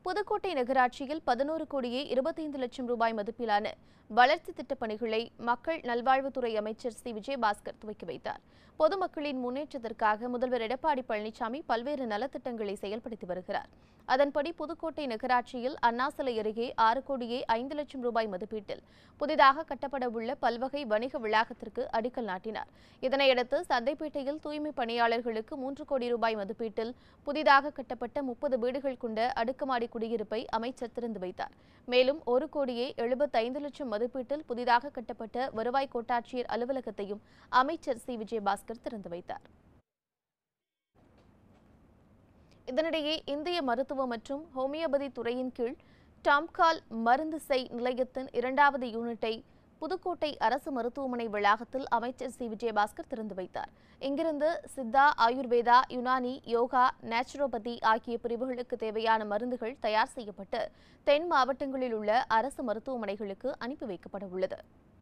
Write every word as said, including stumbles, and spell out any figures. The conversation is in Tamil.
புதுக்கோட்டை நகராட்சியில் பதினோரு கோடியே இருபத்தைந்து லட்சம் ரூபாய் மதிப்பிலான வளர்ச்சி திட்டப் பணிகளை மக்கள் நல்வாழ்வுத்துறை அமைச்சர் சி விஜயபாஸ்கர் துவக்கி வைத்தார். பொதுமக்களின் முன்னேற்றத்திற்காக முதல்வர் எடப்பாடி பழனிசாமி பல்வேறு நலத்திட்டங்களை செயல்படுத்தி வருகிறார். அதன்படி புதுக்கோட்டை நகராட்சியில் அண்ணா சிலை அருகே ஆறு கோடியே ஐந்து லட்சம் ரூபாய் மதிப்பீட்டில் புதிதாக கட்டப்பட உள்ள பல்வகை வணிக வளாகத்திற்கு அடிக்கல் நாட்டினார். இதனையடுத்து சந்தைப்பேட்டையில் தூய்மை பணியாளர்களுக்கு மூன்று கோடி ரூபாய் மதிப்பீட்டில் புதிதாக கட்டப்பட்ட முப்பது வீடுகள் கொண்ட அடுக்குமாடி குடியிருப்பை அமைச்சர் திறந்து வைத்தார். மேலும் ஒரு கோடியே எழுபத்தைந்து லட்சம் மதிப்பீட்டில் புதிதாக கட்டப்பட்ட வருவாய் கோட்டாட்சியர் அலுவலகத்தையும் அமைச்சர் சி விஜயபாஸ்கர் திறந்து வைத்தார். இதனிடையே இந்திய மருத்துவ மற்றும் ஹோமியோபதி துறையின் கீழ் டாம்கால் மருந்து செய் நிலையத்தின் இரண்டாவது யூனிட்டை புதுக்கோட்டை அரசு மருத்துவமனை வளாகத்தில் அமைச்சர் சி விஜயபாஸ்கர் திறந்து வைத்தார். இங்கிருந்து சித்தா, ஆயுர்வேதா, யுனானி, யோகா, நேச்சுரோபதி ஆகிய பிரிவுகளுக்கு தேவையான மருந்துகள் தயார் செய்யப்பட்டு தென் மாவட்டங்களில் உள்ள அரசு மருத்துவமனைகளுக்கு அனுப்பி வைக்கப்பட உள்ளது.